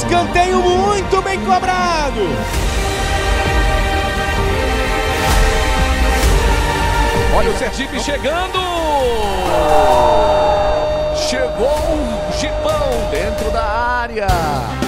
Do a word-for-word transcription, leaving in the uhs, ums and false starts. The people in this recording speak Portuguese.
escanteio muito bem cobrado. Olha o Sergipe chegando. Chegou o Gibão dentro da área.